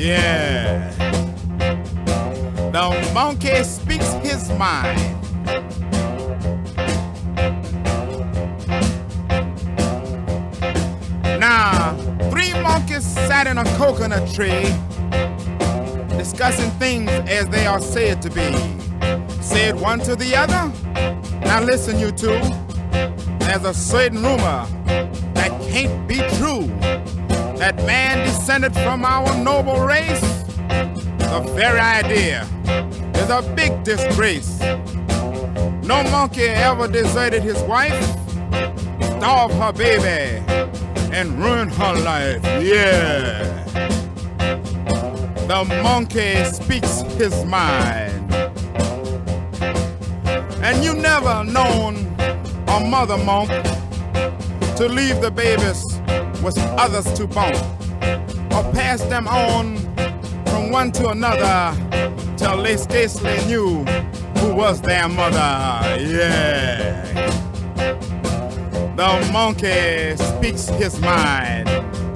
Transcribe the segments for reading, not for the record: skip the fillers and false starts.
Yeah. The monkey speaks his mind. Now, 3 monkeys sat in a coconut tree, discussing things as they are said to be. Said one to the other, now listen you two, there's a certain rumor that can't be true, that man descended from our noble race. The very idea is a big disgrace. No monkey ever deserted his wife, starved her baby, and ruined her life. Yeah. The monkey speaks his mind. And you never known a mother monk to leave the babies with others to bump, or pass them on from one to another till they scarcely knew who was their mother. Yeah. The monkey speaks his mind.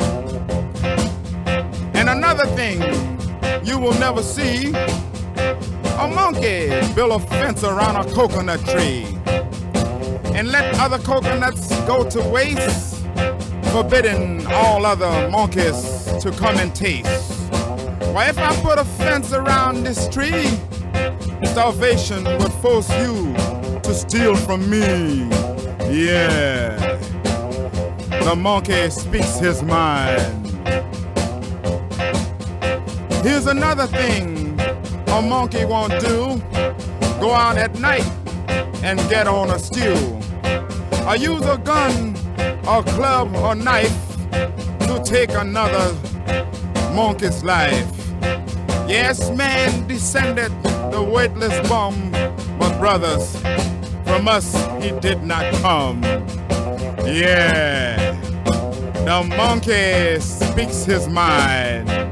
And another thing you will never see, a monkey build a fence around a coconut tree and let other coconuts go to waste, forbidding all other monkeys to come and taste. Why, if I put a fence around this tree, starvation would force you to steal from me. Yeah, the monkey speaks his mind. Here's another thing a monkey won't do: go out at night and get on a stew, or use a gun or club or knife to take another monkey's life. Yes, man descended the weightless bum, but brothers, from us he did not come. Yeah, the monkey speaks his mind.